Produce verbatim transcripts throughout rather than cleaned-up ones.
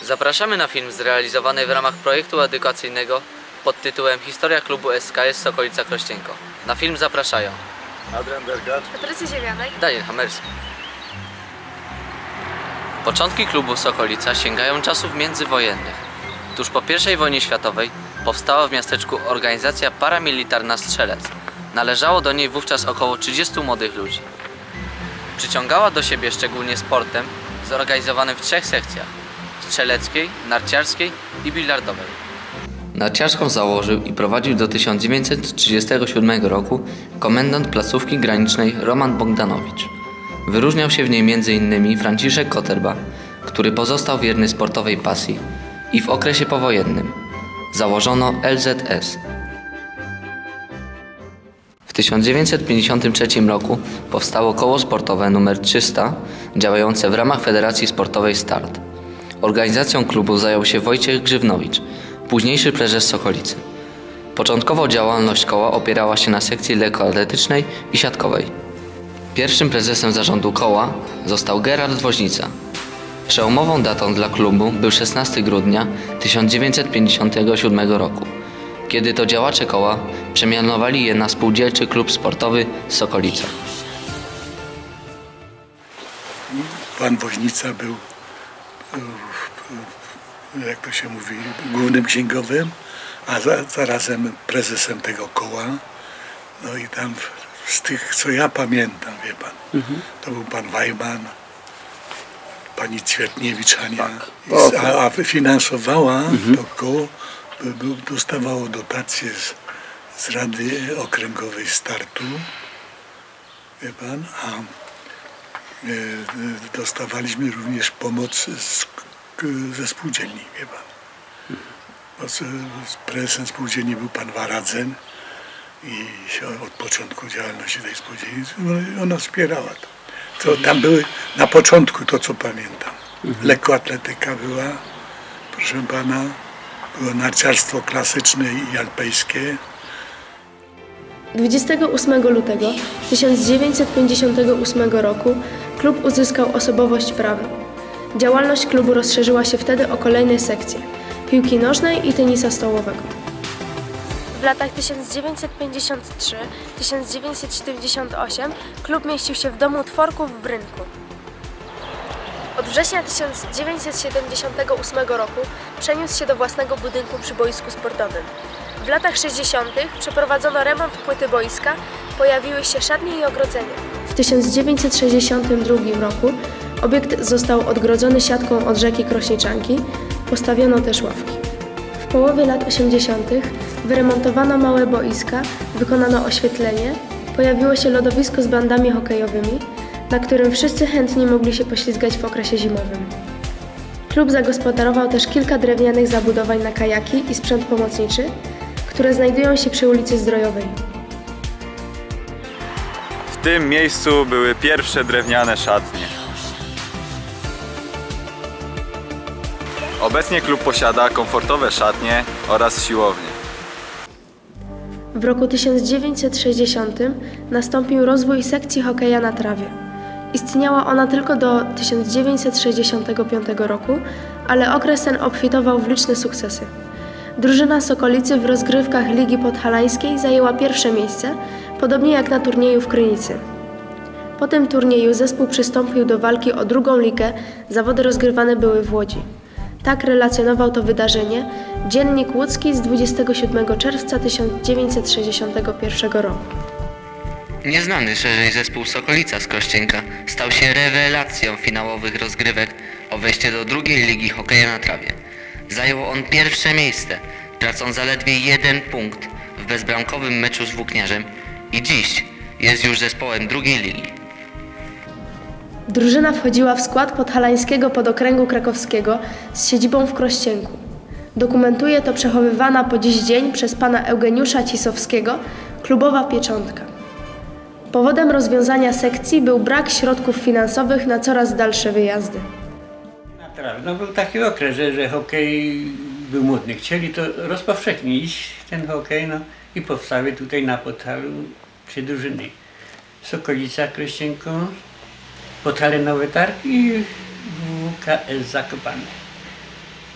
Zapraszamy na film zrealizowany w ramach projektu edukacyjnego pod tytułem Historia klubu S K S Sokolica Krościenko. Na film zapraszają Adrian Derkacz, Patrycja Ziewianek, Daniel Hamerski. Początki klubu Sokolica sięgają czasów międzywojennych. Tuż po pierwszej wojnie światowej powstała w miasteczku organizacja paramilitarna Strzelec. Należało do niej wówczas około trzydziestu młodych ludzi. Przyciągała do siebie szczególnie sportem zorganizowanym w trzech sekcjach: strzeleckiej, narciarskiej i bilardowej. Narciarską założył i prowadził do tysiąc dziewięćset trzydziestego siódmego roku komendant placówki granicznej Roman Bogdanowicz. Wyróżniał się w niej między innymi Franciszek Koterba, który pozostał wierny sportowej pasji, i w okresie powojennym założono L Z S. W tysiąc dziewięćset pięćdziesiątym trzecim roku powstało koło sportowe numer trzysta, działające w ramach Federacji Sportowej Start. Organizacją klubu zajął się Wojciech Grzywnowicz, późniejszy prezes Sokolicy. Początkowo działalność koła opierała się na sekcji lekkoatletycznej i siatkowej. Pierwszym prezesem zarządu koła został Gerard Woźnica. Przełomową datą dla klubu był szesnastego grudnia tysiąc dziewięćset pięćdziesiątego siódmego roku, kiedy to działacze koła przemianowali je na Spółdzielczy Klub Sportowy Sokolica. Pan Woźnica był, jak to się mówi, głównym księgowym, a zarazem prezesem tego koła. No i tam z tych, co ja pamiętam, wie pan, mhm. to był pan Wajman, pani Cwiertniewicz Ania, tak. a, a finansowała mhm. to koło, by, by dostawało dotacje z, z Rady Okręgowej Startu, wie pan, a e, dostawaliśmy również pomoc z, ze spółdzielni, wie pan. Mhm. Prezesem spółdzielni był pan Waradzen i od początku działalności tej spółdzielni ona wspierała to. To tam były na początku, to co pamiętam, mhm. lekkoatletyka była, proszę pana, było narciarstwo klasyczne i alpejskie. dwudziestego ósmego lutego tysiąc dziewięćset pięćdziesiątego ósmego roku klub uzyskał osobowość prawną. Działalność klubu rozszerzyła się wtedy o kolejne sekcje: piłki nożnej i tenisa stołowego. W latach tysiąc dziewięćset pięćdziesiątym trzecim do tysiąc dziewięćset siedemdziesiątego ósmego klub mieścił się w domu Tworków w Rynku. Od września tysiąc dziewięćset siedemdziesiątego ósmego roku przeniósł się do własnego budynku przy boisku sportowym. W latach sześćdziesiątych przeprowadzono remont płyty boiska, pojawiły się szatnie i ogrodzenia. W tysiąc dziewięćset sześćdziesiątym drugim roku obiekt został odgrodzony siatką od rzeki Krośniczanki, postawiono też ławki. W połowie lat osiemdziesiątych wyremontowano małe boiska, wykonano oświetlenie, pojawiło się lodowisko z bandami hokejowymi, na którym wszyscy chętni mogli się poślizgać w okresie zimowym. Klub zagospodarował też kilka drewnianych zabudowań na kajaki i sprzęt pomocniczy, które znajdują się przy ulicy Zdrojowej. W tym miejscu były pierwsze drewniane szatnie. Obecnie klub posiada komfortowe szatnie oraz siłownię. W roku tysiąc dziewięćset sześćdziesiątym nastąpił rozwój sekcji hokeja na trawie. Istniała ona tylko do tysiąc dziewięćset sześćdziesiątego piątego roku, ale okres ten obfitował w liczne sukcesy. Drużyna Sokolicy w rozgrywkach Ligi Podhalańskiej zajęła pierwsze miejsce, podobnie jak na turnieju w Krynicy. Po tym turnieju zespół przystąpił do walki o drugą ligę, zawody rozgrywane były w Łodzi. Tak relacjonował to wydarzenie Dziennik Łódzki z dwudziestego siódmego czerwca tysiąc dziewięćset sześćdziesiątego pierwszego roku. Nieznany szerzej zespół Sokolica z Krościenka stał się rewelacją finałowych rozgrywek o wejście do drugiej ligi hokeja na trawie. Zajął on pierwsze miejsce, tracąc zaledwie jeden punkt w bezbramkowym meczu z Włókniarzem i dziś jest już zespołem drugiej ligi. Drużyna wchodziła w skład Podhalańskiego Podokręgu Krakowskiego z siedzibą w Krościenku. Dokumentuje to przechowywana po dziś dzień przez pana Eugeniusza Cisowskiego klubowa pieczątka. Powodem rozwiązania sekcji był brak środków finansowych na coraz dalsze wyjazdy. No był taki okres, że, że hokej był modny. Chcieli to rozpowszechnić, ten hokej, no i powstały tutaj na Podhalu trzy drużyny. Sokolica Krościenko, Podhale Nowy Targ i W K S Zakopane.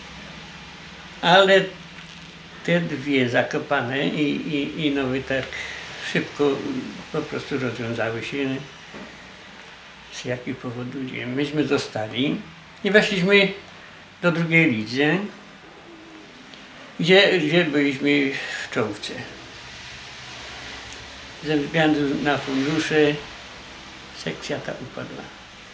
ale te dwie zakopane i, i, i nowy tak szybko po prostu rozwiązały się. Z jakich powodów nie wiem. Myśmy zostali i weszliśmy do drugiej lidze, gdzie, gdzie byliśmy w czołówce. Ze względu na fundusze sekcja ta upadła.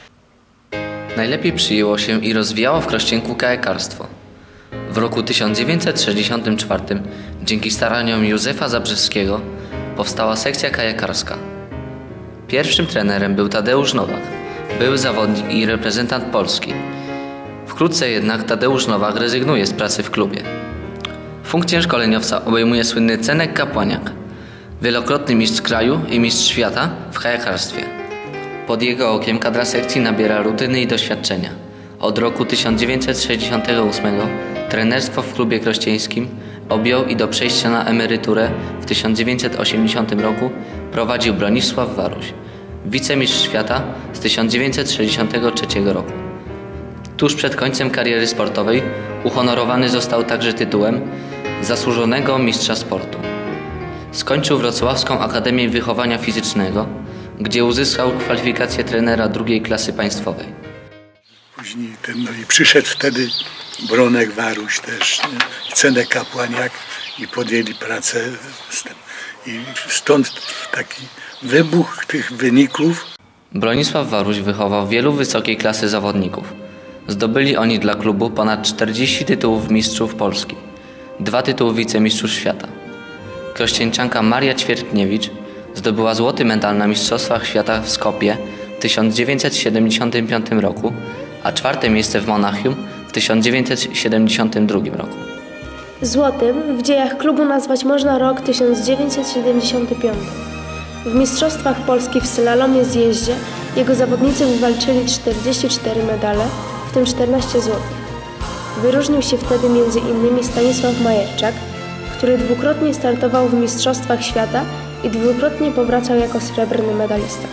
Najlepiej przyjęło się i rozwijało w Krościenku kajakarstwo. W roku tysiąc dziewięćset sześćdziesiątym czwartym dzięki staraniom Józefa Zabrzeskiego powstała sekcja kajakarska. Pierwszym trenerem był Tadeusz Nowak, były zawodnik i reprezentant Polski. Wkrótce jednak Tadeusz Nowak rezygnuje z pracy w klubie. Funkcję szkoleniowca obejmuje słynny Cenek Kapłaniak, wielokrotny mistrz kraju i mistrz świata w kajakarstwie. Pod jego okiem kadra sekcji nabiera rutyny i doświadczenia. Od roku tysiąc dziewięćset sześćdziesiątego ósmego trenerstwo w klubie krościeńskim objął i do przejścia na emeryturę w tysiąc dziewięćset osiemdziesiątym roku prowadził Bronisław Waruś, wicemistrz świata z tysiąc dziewięćset sześćdziesiątego trzeciego roku. Tuż przed końcem kariery sportowej uhonorowany został także tytułem zasłużonego mistrza sportu. Skończył Wrocławską Akademię Wychowania Fizycznego, gdzie uzyskał kwalifikację trenera drugiej klasy państwowej. Później ten, no i przyszedł wtedy Bronek Waruś też, nie? I Cenek Kapłaniak i podjęli pracę z tym. I stąd taki wybuch tych wyników. Bronisław Waruś wychował wielu wysokiej klasy zawodników. Zdobyli oni dla klubu ponad czterdzieści tytułów mistrzów Polski, dwa tytuły wicemistrzów świata. Krościenczanka Maria Ćwiertniewicz zdobyła złoty medal na Mistrzostwach Świata w Skopie w tysiąc dziewięćset siedemdziesiątym piątym roku, a czwarte miejsce w Monachium w tysiąc dziewięćset siedemdziesiątym drugim roku. Złotym w dziejach klubu nazwać można rok tysiąc dziewięćset siedemdziesiąty piąty. W Mistrzostwach Polski w slalomie zjeździe jego zawodnicy wywalczyli czterdzieści cztery medale, w tym czternaście złotych. Wyróżnił się wtedy między innymi Stanisław Majerczak, który dwukrotnie startował w Mistrzostwach Świata i dwukrotnie powracał jako srebrny medalista.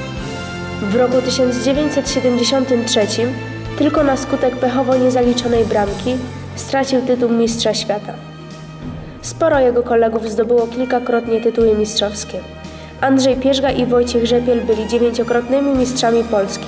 W roku tysiąc dziewięćset siedemdziesiątym trzecim tylko na skutek pechowo niezaliczonej bramki stracił tytuł mistrza świata. Sporo jego kolegów zdobyło kilkakrotnie tytuły mistrzowskie. Andrzej Pierzga i Wojciech Rzepiel byli dziewięciokrotnymi mistrzami Polski.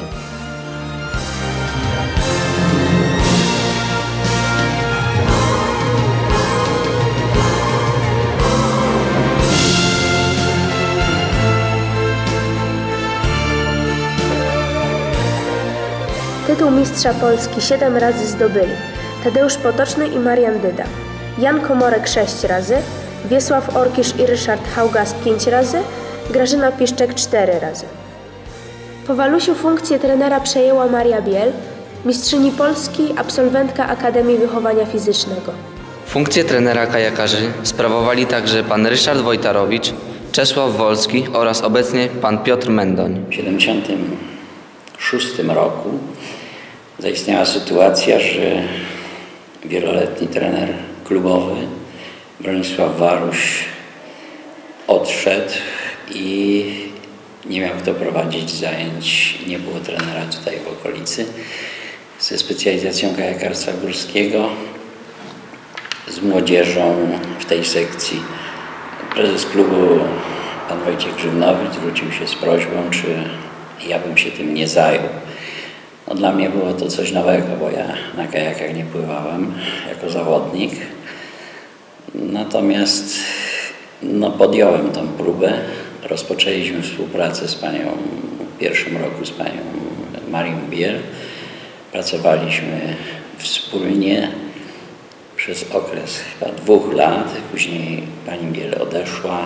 Tytuł mistrza Polski siedem razy zdobyli Tadeusz Potoczny i Marian Dyda, Jan Komorek sześć razy, Wiesław Orkisz i Ryszard Haugas pięć razy, Grażyna Piszczek cztery razy. Po Walusiu funkcję trenera przejęła Maria Biel, mistrzyni Polski, absolwentka Akademii Wychowania Fizycznego. Funkcję trenera kajakarzy sprawowali także pan Ryszard Wojtarowicz, Czesław Wolski oraz obecnie pan Piotr Mendoń. W tysiąc dziewięćset siedemdziesiątym szóstym roku zaistniała sytuacja, że wieloletni trener klubowy Bronisław Waruś odszedł i nie miał kto prowadzić zajęć, nie było trenera tutaj w okolicy ze specjalizacją kajakarstwa górskiego, z młodzieżą w tej sekcji. Prezes klubu pan Wojciech Grzymnowicz zwrócił się z prośbą, czy ja bym się tym nie zajął. No, dla mnie było to coś nowego, bo ja na kajakach nie pływałem jako zawodnik. Natomiast no, podjąłem tą próbę. Rozpoczęliśmy współpracę z panią w pierwszym roku z panią Marią Biel. Pracowaliśmy wspólnie przez okres chyba dwóch lat. Później pani Biel odeszła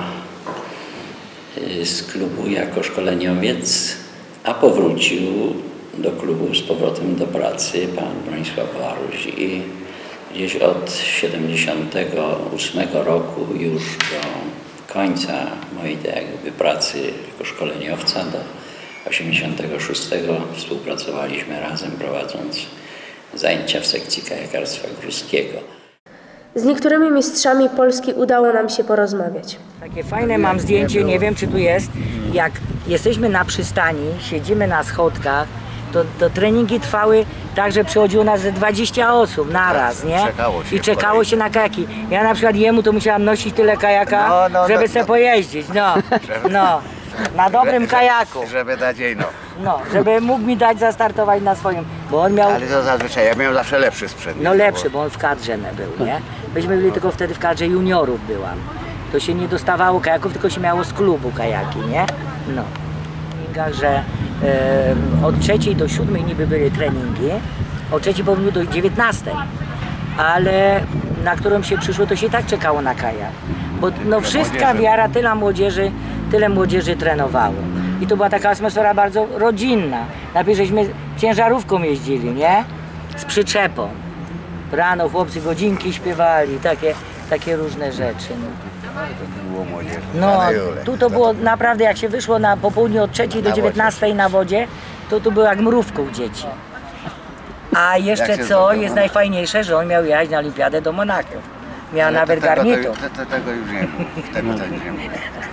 z klubu jako szkoleniowiec, a powrócił do klubu z powrotem do pracy pan Bronisław Waruś i gdzieś od siedemdziesiątego ósmego roku już do końca mojej jakby pracy jako szkoleniowca do osiemdziesiątego szóstego współpracowaliśmy razem, prowadząc zajęcia w sekcji kajakarstwa górskiego. Z niektórymi mistrzami Polski udało nam się porozmawiać. Takie fajne mam zdjęcie, nie wiem czy tu jest, jak jesteśmy na przystani, siedzimy na schodkach, to, to treningi trwały Także przychodziło nas ze dwadzieścia osób naraz, nie? Czekało się I w czekało kolejce. się na kajaki. Ja na przykład jemu to musiałam nosić tyle kajaka, No, no, żeby no, se no. pojeździć, no, no. Na dobrym kajaku, Żeby dać jej no. no, żeby mógł mi dać zastartować na swoim, bo on miał, Ale to zazwyczaj, ja miałem zawsze lepszy sprzęt. no lepszy, bo on w kadrze był, nie? Myśmy byli tylko wtedy w kadrze juniorów byłam. To się nie dostawało kajaków, tylko się miało z klubu kajaki, nie? No. Że e, od trzeciej do siódmej niby były treningi, od trzeciej południu do dziewiętnastej, ale na którą się przyszło, to się i tak czekało na kajak. Bo no wszystka wiara, tyle młodzieży, tyle młodzieży trenowało. I to była taka atmosfera bardzo rodzinna. Najpierw żeśmy ciężarówką jeździli, nie? Z przyczepą. Rano chłopcy godzinki śpiewali, takie, takie różne rzeczy. No. Było młodzież. No, tu to było naprawdę, jak się wyszło na popołudnie od trzeciej do dziewiętnastej na wodzie, to tu było jak mrówką dzieci. A jeszcze się co zdobyło? jest najfajniejsze, że on miał jechać na olimpiadę do Monako. Miał nawet tego, garnitur. Tego, tego, tego już nie było. Tego to już nie było.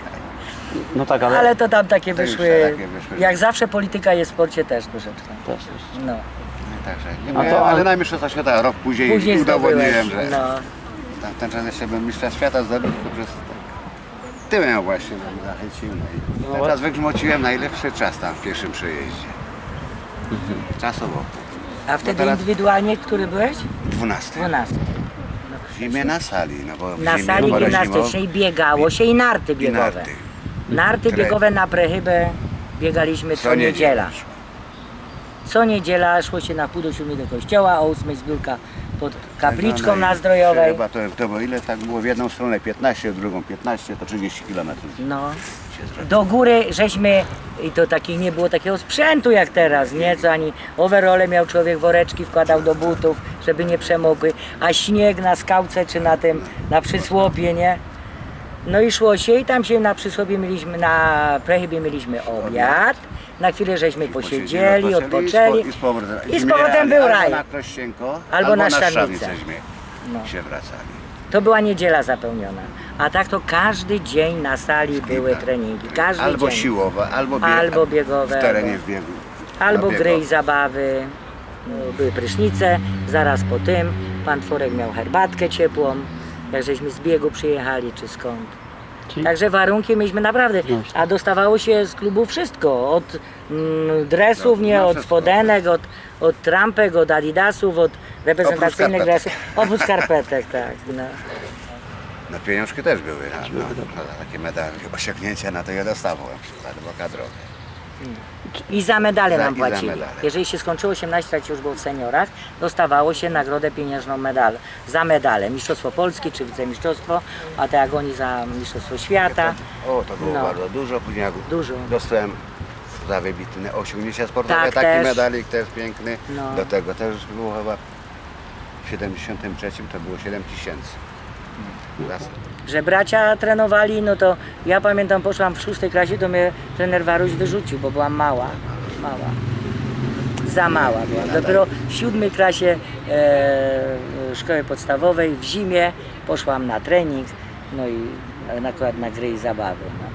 No tak, ale... Ale to tam takie To już wyszły, takie wyszły. jak zawsze polityka jest w sporcie też troszeczkę. Też. No. Także, nie A miałem, to- ale na mistrzostwa świata rok później, Później udowodniłem, zdobyłeś, że no. tam, ten czas jeszcze bym mistrza świata zdobył, to przez tak. Tyłem właśnie bym zachęcił. No i ten czas wygrzmociłem najlepszy czas tam w pierwszym przejeździe. Czasowo. A wtedy teraz- indywidualnie, który byłeś? dwunasty. dwunasty. W zimie na sali, no bo w Na zimie, sali bo gimnastycznej biegało się i narty i biegowe. narty. Narty Tre- biegowe na Prechybę biegaliśmy co, Co niedzielę niedziela. szło. Co niedziela szło się na pół do siódmej do kościoła, o ósmej zbiórka pod kapliczką No, no i nazdrojowej. Chyba to, to było ile tak było w jedną stronę piętnaście, w drugą piętnaście, to trzydzieści kilometrów. No. Do góry żeśmy, i to taki, nie było takiego sprzętu jak teraz, nie? Co ani overole miał człowiek, woreczki wkładał do butów, żeby nie przemokły, a śnieg na skałce czy na tym, na przysłopie, nie? No i szło się i tam się na przysłopie mieliśmy, na Prechybie mieliśmy obiad, na chwilę żeśmy posiedzieli, odpoczęli I z powrotem, i z powrotem był raj. Albo na Krościenko, Albo na na Szczawnicę. Szczawnicę No. się wracali. To była niedziela zapełniona, a tak to każdy dzień na sali były tak. treningi, każdy Albo dzień. siłowe, albo, bieg, Albo biegowe, w terenie albo- w biegu. Albo No, gry i biegowe. zabawy, no, były prysznice, zaraz po tym pan Tworek miał herbatkę ciepłą, jak żeśmy z biegu przyjechali czy skąd. Czyli- Także warunki mieliśmy naprawdę, a dostawało się z klubu wszystko, od mm, dresów, No, nie, no od wszystko. spodenek, od, od trampek, od adidasów, od reprezentacyjnych Oprócz dresów, oprócz skarpetek, tak. No. No pieniążki też były, no, no, no, takie medale, osiągnięcia na to ja dostawałem, na przykład, bo kadrowe. I za medale Za- nam i za płacili. medale. Jeżeli się skończyło osiemnaście lat, już było w seniorach, dostawało się nagrodę pieniężną medal, za medale. Mistrzostwo Polski czy wicemistrzostwo, a tak jak oni za Mistrzostwo Świata. O, to było No. bardzo dużo, później jak Dużo. dostałem za wybitne osiągnięcia sportowe, Tak, taki też. medalik też piękny. No. Do tego też było chyba w siedemdziesiątym trzecim to było siedem tysięcy. Raz. Że bracia trenowali, no to ja pamiętam, poszłam w szóstej klasie, to mnie trener Waruś wyrzucił, bo byłam mała. Mała. Za mała byłam. Dopiero w siódmej klasie e, szkoły podstawowej w zimie poszłam na trening, no i nakład na gry i zabawy. No.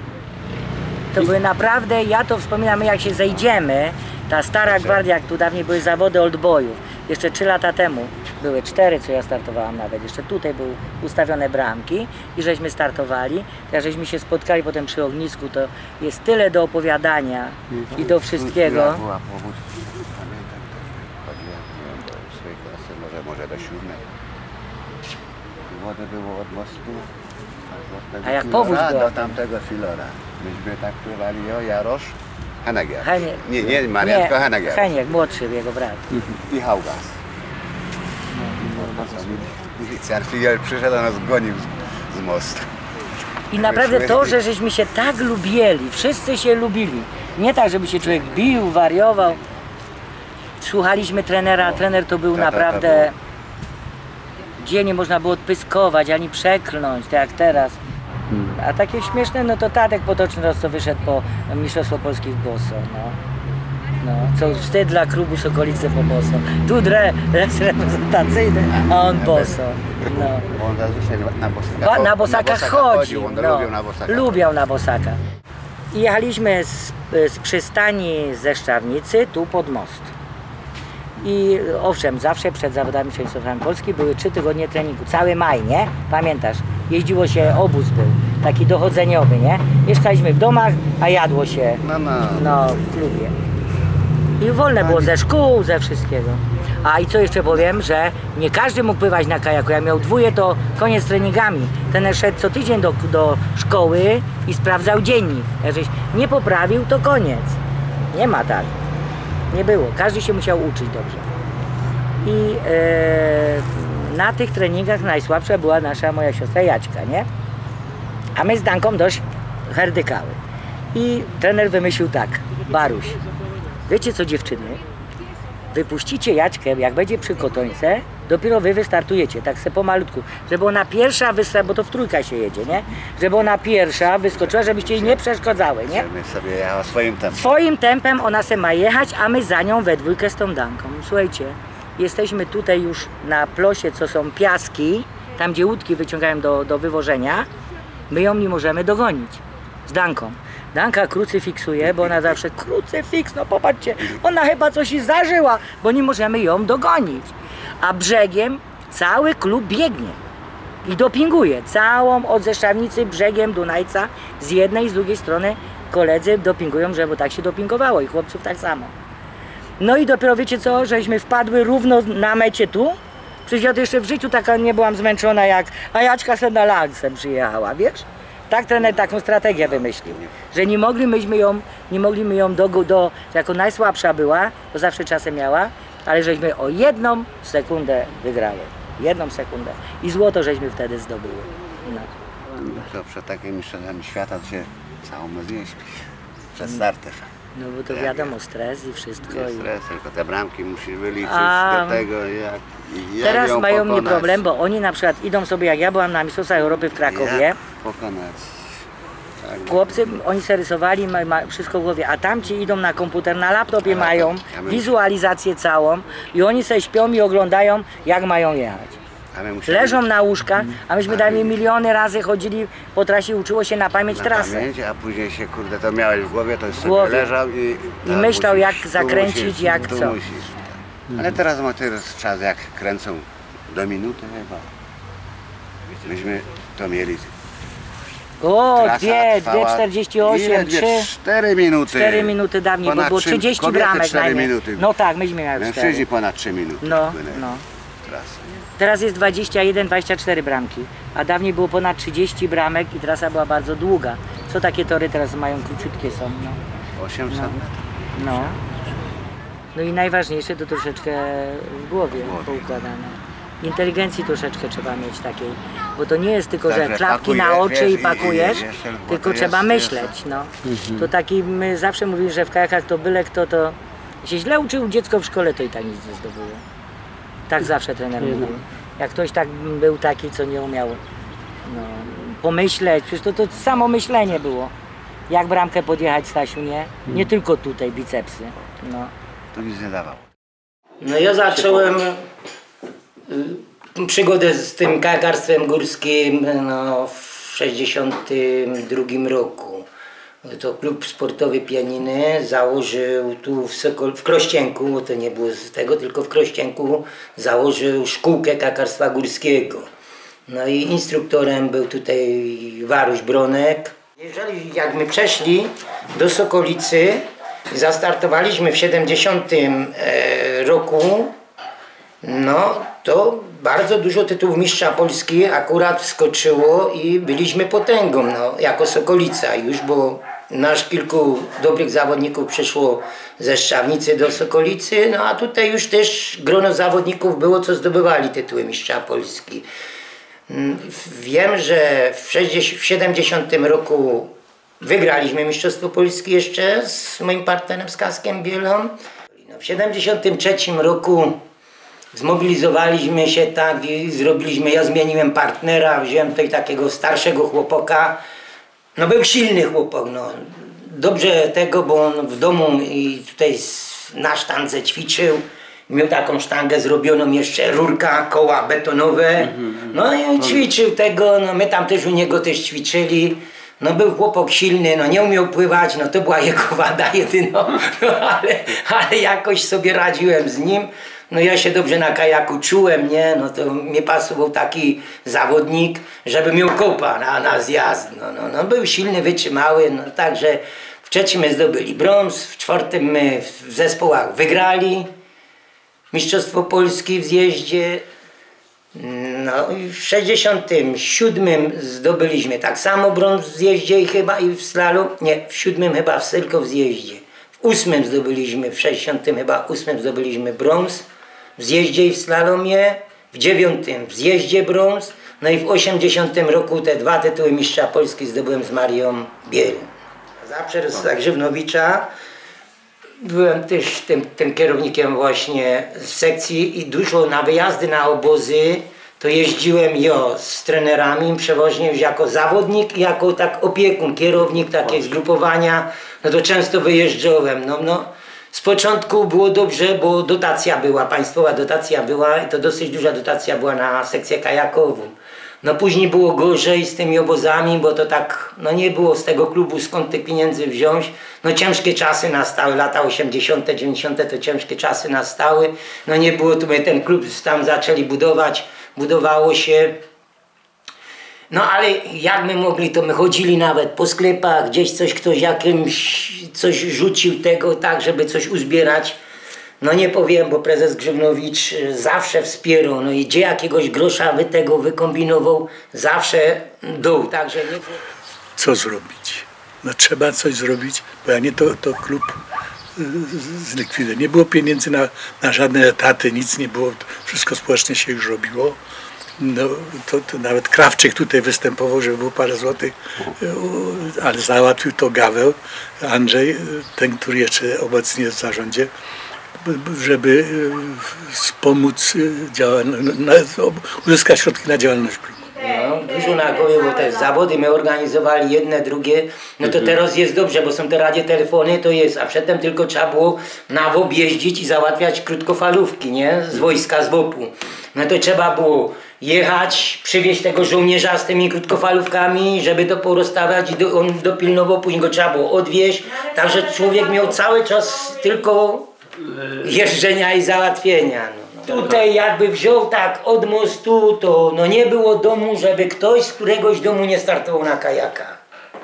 To były naprawdę, ja to wspominam, jak się zejdziemy, ta stara gwardia, jak tu dawniej były zawody oldboyów, jeszcze trzy lata temu były cztery, co ja startowałam nawet, jeszcze tutaj były ustawione bramki i żeśmy startowali, jak żeśmy się spotkali potem przy ognisku, to jest tyle do opowiadania i do wszystkiego. Była, była powódź, pamiętam też, chodziłem nie wiem, do swojej klasy, może, może do siódmej. Wody było od mostu. aż do tego A jak filora, powódź była do wtedy? tamtego filora. Myśmy tak pływali, o Jarosz, Henegier. Heniek. Nie, nie Marian, tylko Henegier. Heniek, młodszy jego brat. I Haugas. Milicjant Figel przyszedł, a nas gonił z, z mostu. I naprawdę to, że żeśmy się tak lubili, wszyscy się lubili. Nie tak, żeby się człowiek bił, wariował. Słuchaliśmy trenera, trener to był Ta, ta, ta naprawdę... była. Gdzie nie można było odpyskować, ani przekląć, tak jak teraz. A takie śmieszne, no to Tadek Potoczny raz co wyszedł po Mistrzostwo Polski w boso, no. No, co wstyd dla klubu Sokolice po boso. Tu dre, jest reprezentacyjny, a on boso. No. Bo on zazwyczaj na bosaka, Ba- Na bosaka chodził, on no. lubił na bosaka. Lubiał na bosaka. I jechaliśmy z, z przystani ze Szczawnicy tu pod most. I owszem, zawsze przed zawodami mistrzostwami Polski były trzy tygodnie treningu, cały maj, nie? Pamiętasz? Jeździło się, obóz był, taki dochodzeniowy, nie? Mieszkaliśmy w domach, a jadło się No, no. no, w klubie. I wolne było ze szkół, ze wszystkiego. A i co jeszcze powiem, że nie każdy mógł pływać na kajaku. Jak miał dwóje, to koniec z treningami. Ten szedł co tydzień do, do szkoły i sprawdzał dziennik. Jak żeś nie poprawił, to koniec. Nie ma tak. Nie było. Każdy się musiał uczyć dobrze. I e, na tych treningach najsłabsza była nasza moja siostra Jaćka, nie? A my z Danką dość herdykały. I trener wymyślił tak, Baruś, wiecie co dziewczyny? Wypuścicie Jaćkę, jak będzie przy kotońce, dopiero wy wystartujecie, tak se pomalutku, żeby ona pierwsza wystartowała, bo to w trójka się jedzie, nie? Żeby ona pierwsza wyskoczyła, żebyście jej nie przeszkadzały, nie? Żeby sobie jechała swoim tempem. Swoim tempem ona se ma jechać, a my za nią we dwójkę z tą Danką. Słuchajcie, jesteśmy tutaj już na plosie, co są piaski, tam gdzie łódki wyciągają do, do wywożenia, my ją nie możemy dogonić z Danką. Danka krucyfiksuje, bo ona zawsze krucyfiks, no popatrzcie, ona chyba coś się zdarzyła, bo nie możemy ją dogonić. A brzegiem cały klub biegnie i dopinguje całą od Zeszczawnicy brzegiem Dunajca z jednej i z drugiej strony koledzy dopingują, żeby tak się dopingowało i chłopców tak samo. No i dopiero wiecie co, żeśmy wpadły równo na mecie tu. Przecież ja to jeszcze w życiu taka nie byłam zmęczona jak, a Jaćka se na lansem przyjechała, wiesz? Tak trener taką strategię wymyślił, że nie mogli myśmy ją, nie mogliśmy ją do, do, jako najsłabsza była, bo zawsze czasem miała, ale żeśmy o jedną sekundę wygrały. Jedną sekundę. I złoto żeśmy wtedy zdobyły. No. To przed takimi mistrzostwami świata to się całą noc nie śpi. Przed startem. No bo to wiadomo, stres i wszystko. Nie stres, i... tylko te bramki musisz wyliczyć A, do tego, jak, jak teraz ją mają pokonać. mnie problem, bo oni na przykład idą sobie, jak ja byłam na Mistrzostwach Europy w Krakowie, Jak pokonać. Tak. chłopcy, oni se rysowali, ma, ma wszystko w głowie, a tamci idą na komputer, na laptopie Ale mają ja bym- wizualizację całą i oni sobie śpią i oglądają, jak mają jechać. A my musimy Leżą na łóżkach, a myśmy dali miliony razy chodzili po trasie i uczyło się na pamięć na trasę. pamięć, a później się, kurde, to miałeś w głowie, to sobie głowie. leżał i... I tak, myślał, musisz, jak tu zakręcić, musisz, jak tu co. Musisz, tak. Ale teraz ma teraz czas, jak kręcą do minuty chyba. Myśmy to mieli. O, Trasa dwie, dwie trwała- czterdzieści ile? osiem, Dwie, trzy, cztery minuty. cztery minuty dawniej, bo Ponad było trzy- trzydzieści kobiety bramek cztery najmniej. minuty. No tak, myśmy mieli Mężczyźni cztery. ponad trzy minuty. No, płynęli no. trasę. Teraz jest dwadzieścia jeden, dwadzieścia cztery bramki, a dawniej było ponad trzydzieści bramek i trasa była bardzo długa. Co takie tory teraz mają, króciutkie są, no. osiemset No. metrów. No. No i najważniejsze to troszeczkę w głowie W głowie. poukładane. Inteligencji troszeczkę trzeba mieć takiej, bo to nie jest tylko, Tak, że że klapki pakujesz, na oczy wiesz, i i- i pakujesz, jedziesz, bo tylko to trzeba jest- myśleć, no. To taki, my zawsze mówimy, że w kajakach to byle kto to się źle uczył dziecko w szkole, to i tak nic nie zdobyło. Tak zawsze trener mówił. Jak ktoś tak był taki, co nie umiał no, pomyśleć, przecież to, to samo myślenie było. Jak bramkę podjechać, Stasiu, nie? Nie tylko tutaj, bicepsy. No. To nic nie dawał. No ja zacząłem y, przygodę z tym kajakarstwem górskim no, w sześćdziesiątym drugim roku. To klub sportowy Pianiny założył tu w, Sokol, w Krościenku, bo to nie było z tego, tylko w Krościenku założył szkółkę kajakarstwa górskiego. No i instruktorem był tutaj Waruś Bronek. Jeżeli jak my przeszli do Sokolicy, zastartowaliśmy w siedemdziesiątym roku, no to bardzo dużo tytułów mistrza Polski akurat wskoczyło i byliśmy potęgą, no, jako Sokolica już, bo nasz kilku dobrych zawodników przeszło ze Szczawnicy do Sokolicy, no a tutaj już też grono zawodników było, co zdobywali tytuły mistrza Polski. Wiem, że w siedemdziesiątym roku wygraliśmy Mistrzostwo Polski jeszcze z moim partnerem, z Kaskiem Bielą. W siedemdziesiątym trzecim roku zmobilizowaliśmy się tak i zrobiliśmy, ja zmieniłem partnera, wziąłem tutaj takiego starszego chłopaka. No był silny chłopak, no. Dobrze tego, bo on w domu i tutaj na sztandze ćwiczył. Miał taką sztangę zrobioną jeszcze, rurka, koła betonowe. No i ćwiczył tego, no my tam też u niego też ćwiczyli. No był chłopak silny, no nie umiał pływać, no to była jego wada jedyna, no ale, ale jakoś sobie radziłem z nim. No ja się dobrze na kajaku czułem, nie? No to mnie pasował taki zawodnik, żeby miał kopa na, na zjazd. No, no, no był silny, wytrzymały, no także w trzecim my zdobyli brąz, w czwartym my w zespołach wygrali Mistrzostwo Polski w zjeździe. No i w sześćdziesiątym siódmym zdobyliśmy tak samo brąz w zjeździe i chyba i w slalom, nie, w siódmym chyba w tylko w zjeździe. W ósmym zdobyliśmy, w sześćdziesiątym chyba ósmym zdobyliśmy brąz w zjeździe i w slalomie, w dziewiątym w zjeździe brąz, no i w osiemdziesiątym roku te dwa tytuły mistrza Polski zdobyłem z Marią Biel. Zawsze z Grzywnowicza byłem też tym, tym kierownikiem właśnie z sekcji i dużo na wyjazdy, na obozy to jeździłem ja z trenerami, przewoźnie już jako zawodnik i jako tak opiekun, kierownik takie zgrupowania, no to często wyjeżdżałem. No, no, z początku było dobrze, bo dotacja była, państwowa dotacja była i to dosyć duża dotacja była na sekcję kajakową. No później było gorzej z tymi obozami, bo to tak, no nie było z tego klubu skąd tych pieniędzy wziąć. No ciężkie czasy nastały, lata osiemdziesiąte, dziewięćdziesiąte to ciężkie czasy nastały. No nie było, tu my ten klub tam zaczęli budować, budowało się. No ale jak my mogli, to my chodzili nawet po sklepach, gdzieś coś ktoś jakimś, coś rzucił tego tak, żeby coś uzbierać. No nie powiem, bo prezes Grzywnowicz zawsze wspierał, no i gdzie jakiegoś grosza wy tego wykombinował, zawsze dół, także nie... Co zrobić? No trzeba coś zrobić, bo ja nie to, to klub zlikwiduję. Nie było pieniędzy na, na żadne etaty, nic nie było, wszystko społecznie się już robiło. No, to, to nawet Krawczyk tutaj występował, żeby było parę złotych, ale załatwił to Gaweł, Andrzej, ten, który jeszcze obecnie jest w zarządzie, żeby wspomóc działalność, uzyskać środki na działalność klubu. No, dużo na głowie, bo te zawody my organizowali jedne, drugie, no to teraz jest dobrze, bo są te radiotelefony, to jest, a przedtem tylko trzeba było na W O P jeździć i załatwiać krótkofalówki, nie, z wojska, z W O P-u. No to trzeba było jechać, przywieźć tego żołnierza z tymi krótkofalówkami, żeby to porozstawiać i do, on dopilnował, później go trzeba było odwieźć, także człowiek miał cały czas tylko jeżdżenia i załatwienia. No. Tutaj jakby wziął tak od mostu, to no nie było domu, żeby ktoś z któregoś domu nie startował na kajakach.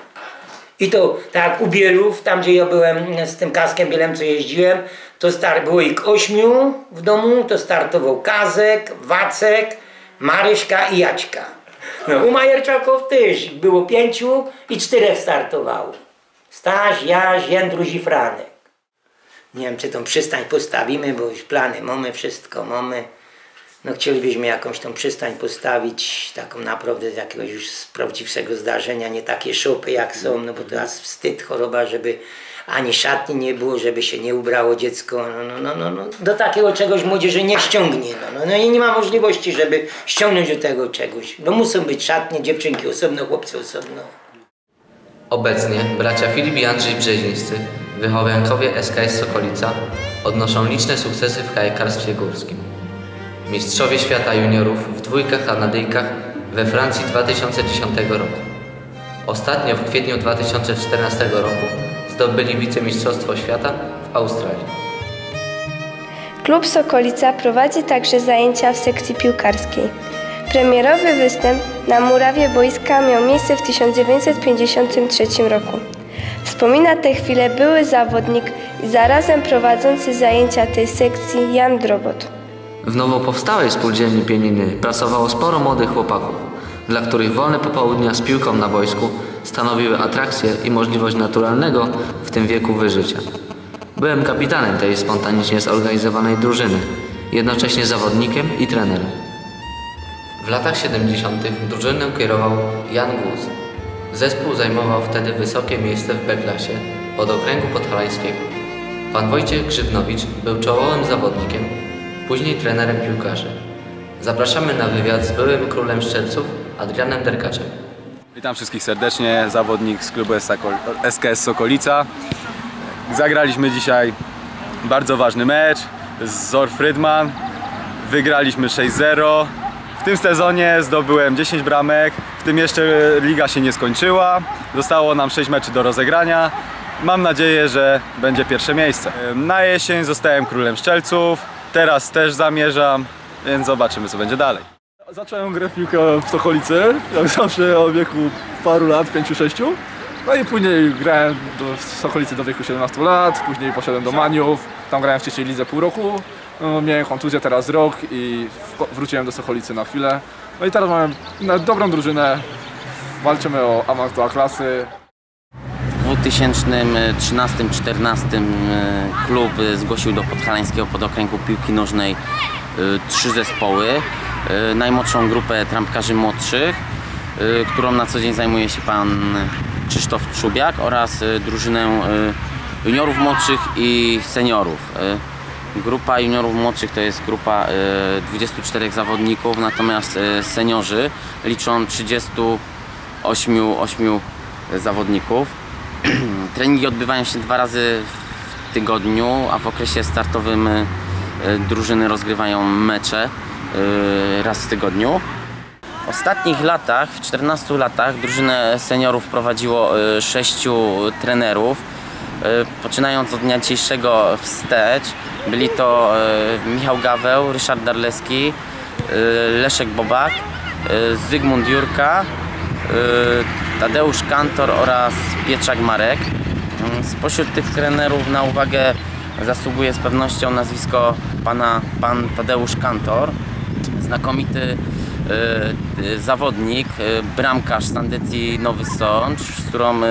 I to tak u Bielów, tam gdzie ja byłem z tym kaskiem Bielem, co jeździłem, to start, było ich ośmiu w domu, to startował Kazek, Wacek, Maryśka i Jaćka. No, u Majerczaków też było pięciu i czterech startowało. Staś, Jaś, Jędruś i Franek. Nie wiem, czy tą przystań postawimy, bo już plany mamy, wszystko mamy. No chcielibyśmy jakąś tą przystań postawić, taką naprawdę z jakiegoś już prawdziwego zdarzenia, nie takie szopy jak są, no bo to aż wstyd, choroba, żeby ani szatni nie było, żeby się nie ubrało dziecko, no, no, no, no, no. Do takiego czegoś młodzieży nie ściągnie, no, no, no i nie ma możliwości, żeby ściągnąć do tego czegoś. No muszą być szatnie, dziewczynki osobno, chłopcy osobno. Obecnie bracia Filip i Andrzej Brzezińscy, wychowankowie S K S Sokolica, odnoszą liczne sukcesy w kajakarstwie górskim. Mistrzowie świata juniorów w dwójkach a nadyjkach we Francji dwa tysiące dziesiątego roku. Ostatnio w kwietniu dwa tysiące czternastego roku zdobyli wicemistrzostwo świata w Australii. Klub Sokolica prowadzi także zajęcia w sekcji piłkarskiej. Premierowy występ na murawie boiska miał miejsce w tysiąc dziewięćset pięćdziesiątym trzecim roku. Wspomina tę chwilę były zawodnik i zarazem prowadzący zajęcia tej sekcji Jan Drobot. W nowo powstałej spółdzielni Pieniny pracowało sporo młodych chłopaków, dla których wolne popołudnia z piłką na boisku stanowiły atrakcję i możliwość naturalnego w tym wieku wyżycia. Byłem kapitanem tej spontanicznie zorganizowanej drużyny, jednocześnie zawodnikiem i trenerem. W latach siedemdziesiątych drużyną kierował Jan Guz. Zespół zajmował wtedy wysokie miejsce w B-klasie podokręgu podhalańskiego. Pan Wojciech Grzywnowicz był czołowym zawodnikiem, później trenerem piłkarzy. Zapraszamy na wywiad z byłym królem strzelców Adrianem Derkaczem. Witam wszystkich serdecznie, zawodnik z klubu S K S Sokolica. Zagraliśmy dzisiaj bardzo ważny mecz z Zor Frydman. Wygraliśmy sześć zero. W tym sezonie zdobyłem dziesięć bramek, w tym jeszcze liga się nie skończyła. Zostało nam sześć meczy do rozegrania. Mam nadzieję, że będzie pierwsze miejsce. Na jesień zostałem królem strzelców. teraz też zamierzam, więc zobaczymy, co będzie dalej. Zacząłem grę w piłkę w Socholicy, jak zawsze o wieku paru lat, pięciu, sześciu. No i później grałem do, w Socholicy do wieku siedemnastu lat, później poszedłem do Maniów, tam grałem w trzeciej lidze pół roku. No, miałem kontuzję teraz rok i wróciłem do Socholicy na chwilę. No i teraz mamy dobrą drużynę, walczymy o awans do A-klasy. W dwa tysiące trzynastym do czternastym klub zgłosił do Podhalańskiego Podokręgu Piłki Nożnej trzy zespoły. Najmłodszą grupę trampkarzy młodszych, którą na co dzień zajmuje się pan Krzysztof Czubiak, oraz drużynę juniorów młodszych i seniorów. Grupa juniorów młodszych to jest grupa dwudziestu czterech zawodników, natomiast seniorzy liczą trzydziestu ośmiu zawodników. Treningi odbywają się dwa razy w tygodniu, a w okresie startowym drużyny rozgrywają mecze raz w tygodniu. W ostatnich latach, w czternastu latach, drużynę seniorów prowadziło sześciu trenerów. Poczynając od dnia dzisiejszego wstecz, byli to Michał Gaweł, Ryszard Darleski, Leszek Bobak, Zygmunt Jurka, Tadeusz Kantor oraz Pietrzak Marek. Spośród tych trenerów na uwagę zasługuje z pewnością nazwisko pana pan Tadeusz Kantor. Znakomity y, zawodnik, y, bramkarz z Sandecji Nowy Sącz, z którą y,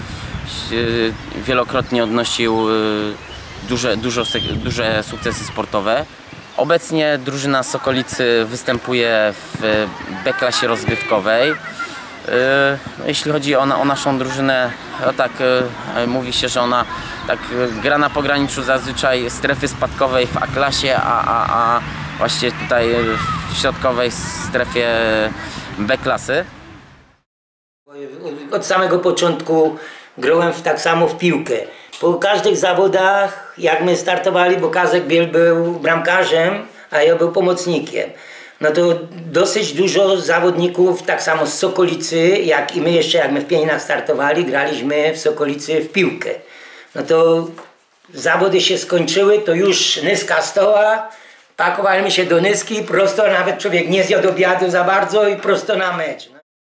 y, wielokrotnie odnosił y, duże, dużo, duże sukcesy sportowe. Obecnie drużyna z Sokolicy występuje w B-klasie rozgrywkowej. Jeśli chodzi o, o naszą drużynę, no tak mówi się, że ona tak gra na pograniczu zazwyczaj strefy spadkowej w A-klasie, a, a, a właśnie tutaj w środkowej strefie B-klasy. Od samego początku grałem w, tak samo w piłkę. Po każdych zawodach, jak my startowali, bo Kazek Biel był bramkarzem, a ja był pomocnikiem. No to dosyć dużo zawodników, tak samo z Sokolicy, jak i my jeszcze, jak my w Pieninach startowali, graliśmy w Sokolicy w piłkę. No to zawody się skończyły, to już nyska stoła, pakowaliśmy się do nyski, prosto, nawet człowiek nie zjadł obiadu za bardzo i prosto na mecz.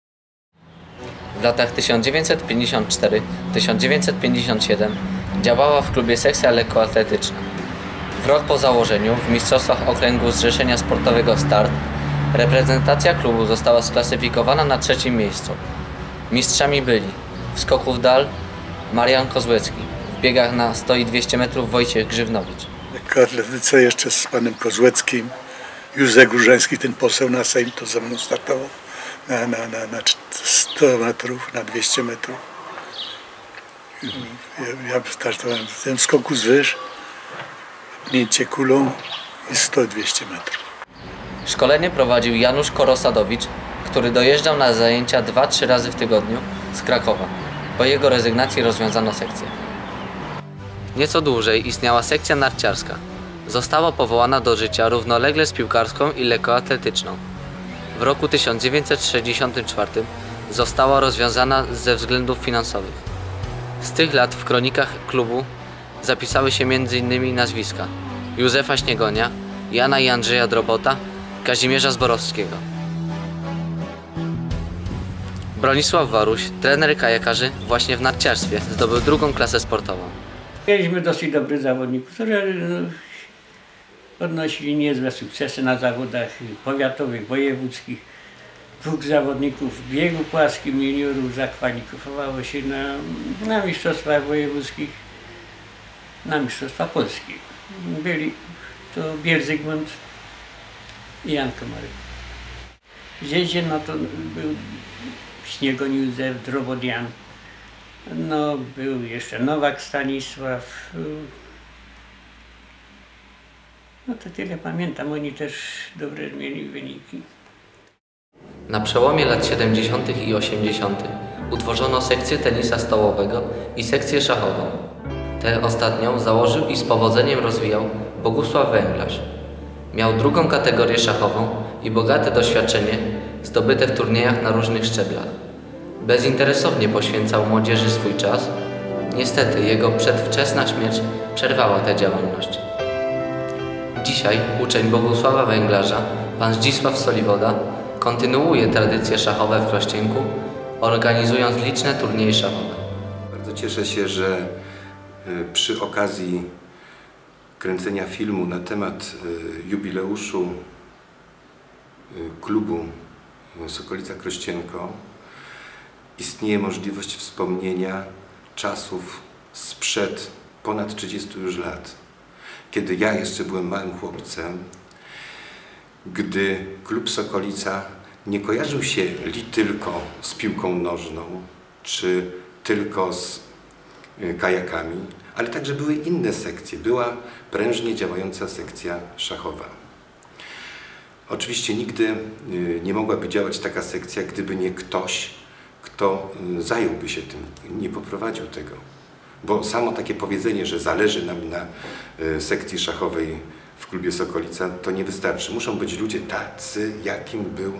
W latach tysiąc dziewięćset pięćdziesiąt cztery do tysiąc dziewięćset pięćdziesiąt siedem działała w klubie sekcja lekkoatletyczna. W rok po założeniu w mistrzostwach okręgu Zrzeszenia Sportowego Start reprezentacja klubu została sklasyfikowana na trzecim miejscu. Mistrzami byli w skoku w dal Marian Kozłecki, w biegach na sto i dwieście metrów Wojciech Grzywnowicz. W lekkoatletyce jeszcze z panem Kozłeckim, Józef Różański, ten poseł na Sejm, to ze mną startował na, na, na, na sto metrów, na dwieście metrów. Ja, ja startowałem w tym skoku z wyż, pnięcie kulą i sto dwieście metrów. Szkolenie prowadził Janusz Korosadowicz, który dojeżdżał na zajęcia dwa trzy razy w tygodniu z Krakowa. Po jego rezygnacji rozwiązano sekcję. Nieco dłużej istniała sekcja narciarska. Została powołana do życia równolegle z piłkarską i lekkoatletyczną. W roku tysiąc dziewięćset sześćdziesiątym czwartym została rozwiązana ze względów finansowych. Z tych lat w kronikach klubu zapisały się między innymi nazwiska Józefa Śniegonia, Jana i Andrzeja Drobota, Kazimierza Zborowskiego. Bronisław Waruś, trener kajakarzy właśnie w narciarstwie, zdobył drugą klasę sportową. Mieliśmy dosyć dobrych zawodników, którzy odnosili niezłe sukcesy na zawodach powiatowych, wojewódzkich. Dwóch zawodników w biegu płaskim juniorów zakwalifikowało się na, na mistrzostwach wojewódzkich, na mistrzostwa polskie. Byli to Biel Zygmunt i Jan Komarek. W Ziedzie no to był Śniegoń Józef, Drobot Jan. No, był jeszcze Nowak Stanisław. No to tyle pamiętam, oni też dobre mieli wyniki. Na przełomie lat siedemdziesiątych i osiemdziesiątych utworzono sekcję tenisa stołowego i sekcję szachową. Tę ostatnią założył i z powodzeniem rozwijał Bogusław Węglarz. Miał drugą kategorię szachową i bogate doświadczenie zdobyte w turniejach na różnych szczeblach. Bezinteresownie poświęcał młodzieży swój czas. Niestety jego przedwczesna śmierć przerwała tę działalność. Dzisiaj uczeń Bogusława Węglarza, pan Zdzisław Soliwoda, kontynuuje tradycje szachowe w Krościenku, organizując liczne turnieje szachowe. Bardzo cieszę się, że przy okazji kręcenia filmu na temat jubileuszu klubu Sokolica Krościenko istnieje możliwość wspomnienia czasów sprzed ponad trzydziestu już lat, kiedy ja jeszcze byłem małym chłopcem, gdy klub Sokolica nie kojarzył się li tylko z piłką nożną, czy tylko z kajakami, ale także były inne sekcje. Była prężnie działająca sekcja szachowa. Oczywiście nigdy nie mogłaby działać taka sekcja, gdyby nie ktoś, kto zająłby się tym, nie poprowadził tego. Bo samo takie powiedzenie, że zależy nam na sekcji szachowej w klubie Sokolica, to nie wystarczy. Muszą być ludzie tacy, jakim był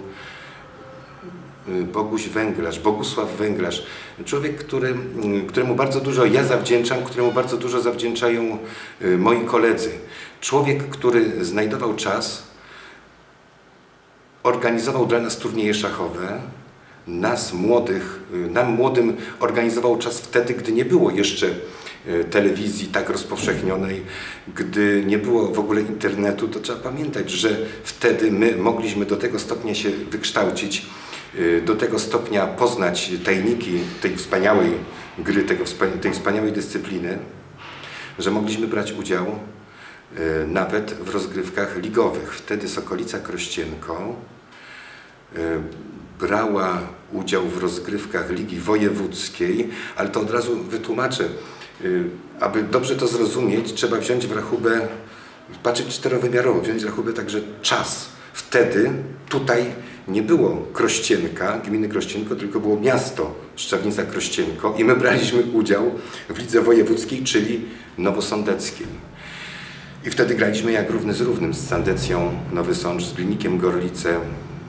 Boguś Węglarz, Bogusław Węglarz. Człowiek, który, któremu bardzo dużo ja zawdzięczam, któremu bardzo dużo zawdzięczają moi koledzy. Człowiek, który znajdował czas, organizował dla nas turnieje szachowe, nas młodych, nam młodym organizował czas wtedy, gdy nie było jeszcze telewizji tak rozpowszechnionej, gdy nie było w ogóle internetu, to trzeba pamiętać, że wtedy my mogliśmy do tego stopnia się wykształcić, do tego stopnia poznać tajniki tej wspaniałej gry, tego, tej wspaniałej dyscypliny, że mogliśmy brać udział nawet w rozgrywkach ligowych. Wtedy Sokolica Krościenko brała udział w rozgrywkach Ligi Wojewódzkiej, ale to od razu wytłumaczę. Aby dobrze to zrozumieć, trzeba wziąć w rachubę, patrzeć czterowymiarowo, wziąć w rachubę także czas. Wtedy tutaj nie było Krościenka, gminy Krościenko, tylko było miasto Szczawnica Krościenko i my braliśmy udział w Lidze Wojewódzkiej, czyli Nowosądeckiej. I wtedy graliśmy jak równy z równym, z Sandecją Nowy Sącz, z Glinikiem Gorlice,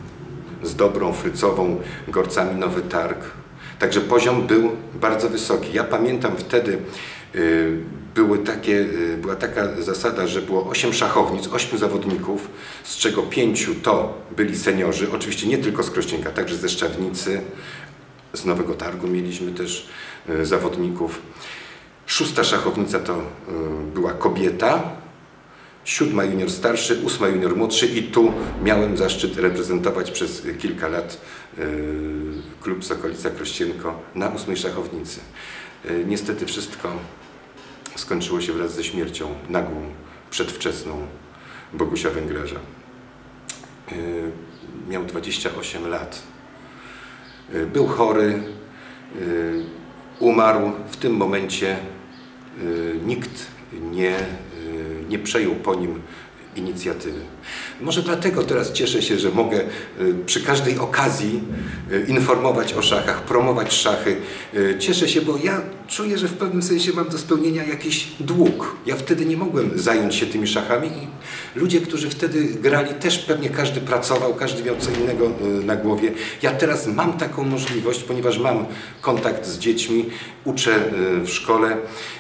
z Dobrą, Frycową, Gorcami Nowy Targ. Także poziom był bardzo wysoki. Ja pamiętam wtedy y, były takie, y, była taka zasada, że było osiem szachownic, ośmiu zawodników, z czego pięciu to byli seniorzy, oczywiście nie tylko z Krościenka, także ze Szczawnicy, z Nowego Targu mieliśmy też y, zawodników. Szósta szachownica to y, była kobieta, siódma junior starszy, ósma junior młodszy i tu miałem zaszczyt reprezentować przez kilka lat y, klub Sokolica Krościenko na ósmej szachownicy. Y, niestety wszystko skończyło się wraz ze śmiercią nagłą, przedwczesną Bogusia Węglarza. Y, miał dwadzieścia osiem lat. Y, był chory, y, umarł. W tym momencie y, nikt nie nie przejął po nim inicjatywy. Może dlatego teraz cieszę się, że mogę przy każdej okazji informować o szachach, promować szachy. Cieszę się, bo ja czuję, że w pewnym sensie mam do spełnienia jakiś dług. Ja wtedy nie mogłem zająć się tymi szachami i ludzie, którzy wtedy grali, też pewnie każdy pracował, każdy miał co innego na głowie. Ja teraz mam taką możliwość, ponieważ mam kontakt z dziećmi, uczę w szkole,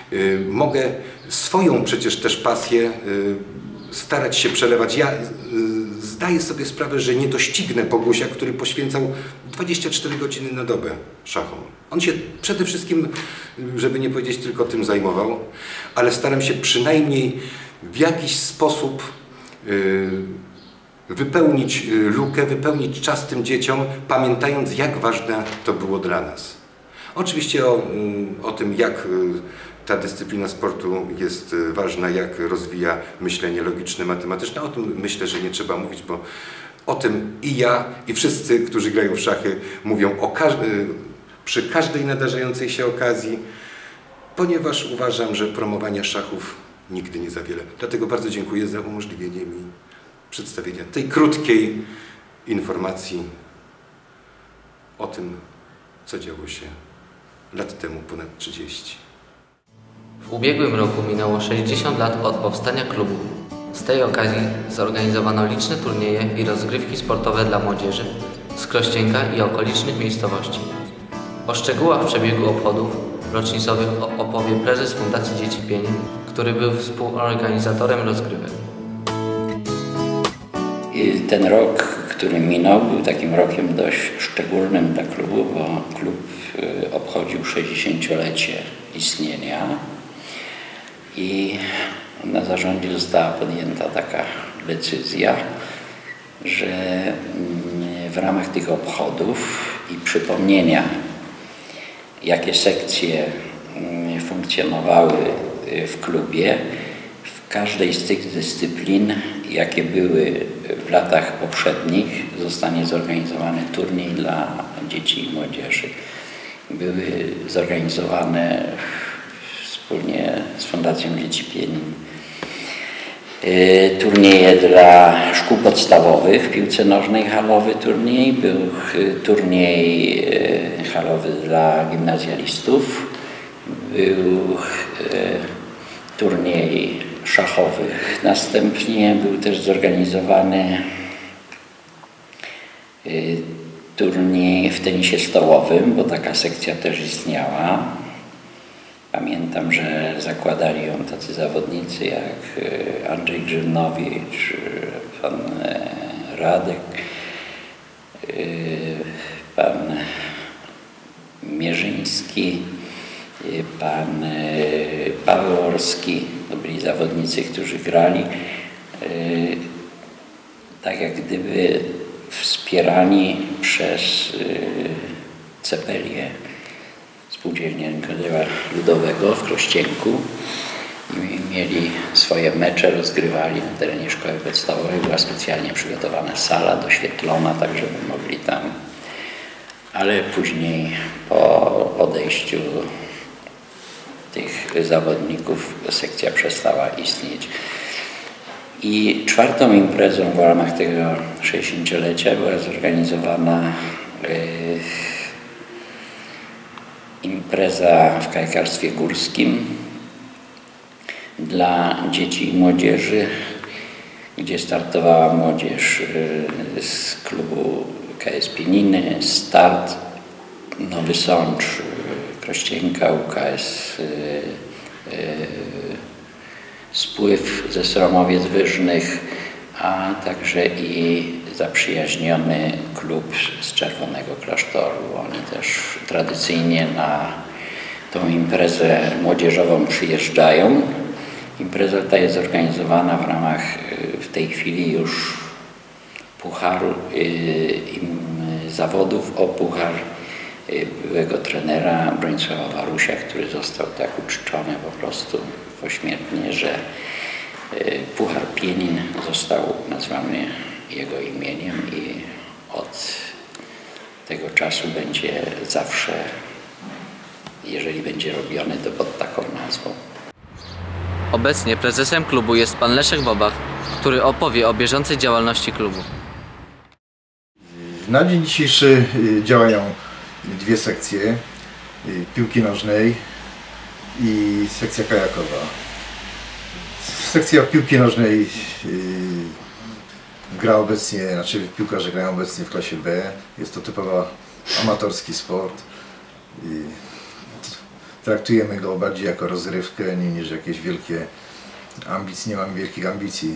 mogę swoją przecież też pasję starać się przelewać. Ja zdaję sobie sprawę, że nie doścignę Bogusia, który poświęcał dwadzieścia cztery godziny na dobę szachom. On się przede wszystkim, żeby nie powiedzieć, tylko tym zajmował, ale staram się przynajmniej w jakiś sposób wypełnić lukę, wypełnić czas tym dzieciom, pamiętając, jak ważne to było dla nas. Oczywiście o, o tym, jak ta dyscyplina sportu jest ważna, jak rozwija myślenie logiczne, matematyczne. O tym myślę, że nie trzeba mówić, bo o tym i ja, i wszyscy, którzy grają w szachy, mówią o każ przy każdej nadarzającej się okazji, ponieważ uważam, że promowania szachów nigdy nie za wiele. Dlatego bardzo dziękuję za umożliwienie mi przedstawienia tej krótkiej informacji o tym, co działo się lat temu, ponad trzydzieści. W ubiegłym roku minęło sześćdziesiąt lat od powstania klubu. Z tej okazji zorganizowano liczne turnieje i rozgrywki sportowe dla młodzieży z Krościenka i okolicznych miejscowości. O szczegółach przebiegu obchodów rocznicowych opowie prezes Fundacji Dzieci Pień, który był współorganizatorem rozgrywek. I ten rok, który minął, był takim rokiem dość szczególnym dla klubu, bo klub obchodził sześćdziesięciolecie istnienia i na zarządzie została podjęta taka decyzja, że w ramach tych obchodów i przypomnienia, jakie sekcje funkcjonowały w klubie, w każdej z tych dyscyplin, jakie były w latach poprzednich, zostanie zorganizowany turniej dla dzieci i młodzieży. Były zorganizowane wspólnie z Fundacją Dzieci Pienin turnieje dla szkół podstawowych w piłce nożnej, halowy turniej, był turniej halowy dla gimnazjalistów, był turniej szachowych. Następnie był też zorganizowany turniej w tenisie stołowym, bo taka sekcja też istniała. Pamiętam, że zakładali ją tacy zawodnicy jak Andrzej Grzymnowicz, pan Radek, pan Mierzyński, pan Paweł Orski. To byli zawodnicy, którzy grali tak jak gdyby wspierani przez Cepelię, Spółdzielnię Rynkodzieła Ludowego w Krościenku. I mieli swoje mecze, rozgrywali na terenie szkoły podstawowej. Była specjalnie przygotowana sala, doświetlona, tak żeby mogli tam. Ale później po odejściu tych zawodników sekcja przestała istnieć. I czwartą imprezą w ramach tego sześćdziesięciolecia była zorganizowana yy, impreza w kajakarstwie górskim dla dzieci i młodzieży, gdzie startowała młodzież yy, z klubu K S Pieniny, Start, Nowy Sącz, Krościenka, U K S yy, yy, Spływ ze Sromowiec Wyżnych, a także i zaprzyjaźniony klub z Czerwonego Klasztoru. Oni też tradycyjnie na tą imprezę młodzieżową przyjeżdżają. Impreza ta jest zorganizowana w ramach w tej chwili już pucharu zawodów o puchar byłego trenera Bronisława Warusia, który został tak uczczony po prostu pośmiertnie, że Puchar Pienin został nazwany jego imieniem i od tego czasu będzie zawsze, jeżeli będzie robiony, to pod taką nazwą. Obecnie prezesem klubu jest pan Leszek Bobach, który opowie o bieżącej działalności klubu. Na dzień dzisiejszy działają dwie sekcje, piłki nożnej i sekcja kajakowa. Sekcja piłki nożnej gra obecnie, znaczy piłkarze grają obecnie w klasie B. Jest to typowo amatorski sport. Traktujemy go bardziej jako rozrywkę niż jakieś wielkie ambicje, nie mamy wielkich ambicji.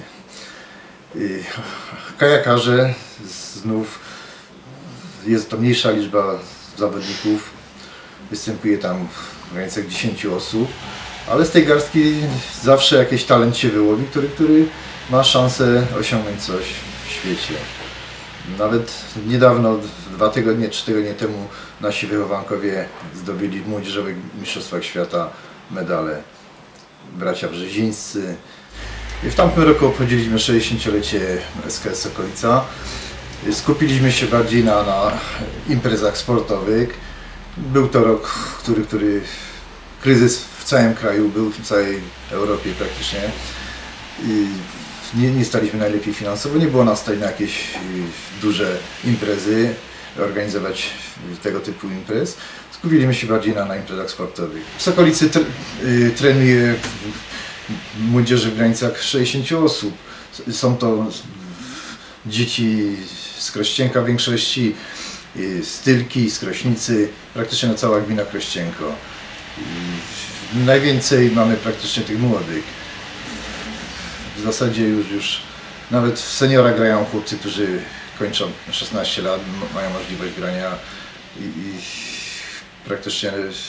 Kajakarze znów jest to mniejsza liczba zawodników, występuje tam w granicach dziesięciu osób, ale z tej garstki zawsze jakiś talent się wyłowi, który, który ma szansę osiągnąć coś w świecie. Nawet niedawno, dwa tygodnie, trzy tygodnie temu nasi wychowankowie zdobyli w młodzieżowych mistrzostwach świata medale. Bracia Brzezińscy. I w tamtym roku obchodziliśmy sześćdziesięciolecie S K S Sokolica. Skupiliśmy się bardziej na, na imprezach sportowych. Był to rok, który, który kryzys w całym kraju był, w całej Europie praktycznie. I nie, nie staliśmy najlepiej finansowo, nie było nas stać na jakieś duże imprezy, organizować tego typu imprez. Skupiliśmy się bardziej na, na imprezach sportowych. W Sokolicy tre, y, trenuje młodzieży w granicach sześćdziesięciu osób. Są to dzieci z Krościenka w większości, z Tylki, z Krośnicy, praktycznie na cała gmina Krościenko. I najwięcej mamy praktycznie tych młodych. W zasadzie już, już Nawet w seniora grają chłopcy, którzy kończą szesnaście lat, mają możliwość grania i, i praktycznie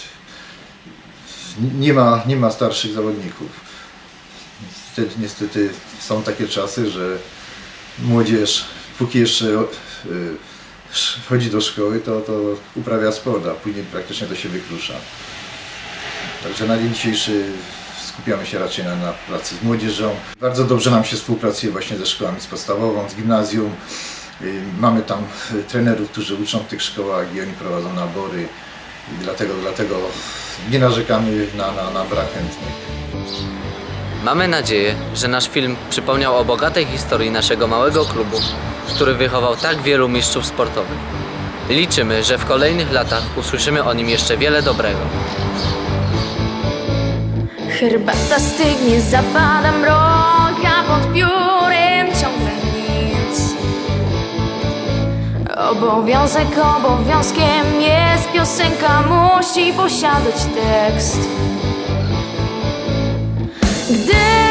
nie ma, nie ma starszych zawodników. Niestety, niestety są takie czasy, że młodzież, póki jeszcze y, chodzi do szkoły, to, to uprawia sport, a później praktycznie to się wyklucza. Także na dzień dzisiejszy skupiamy się raczej na, na pracy z młodzieżą. Bardzo dobrze nam się współpracuje właśnie ze szkołami, z podstawową, z gimnazjum. Mamy tam trenerów, którzy uczą w tych szkołach i oni prowadzą nabory. I dlatego, dlatego nie narzekamy na, na, na brak chętnych. Mamy nadzieję, że nasz film przypomniał o bogatej historii naszego małego klubu, który wychował tak wielu mistrzów sportowych. Liczymy, że w kolejnych latach usłyszymy o nim jeszcze wiele dobrego. Herbata stygnie, zapada mrok, a pod piórem ciągle nic. Obowiązek obowiązkiem jest, piosenka musi posiadać tekst. Gdy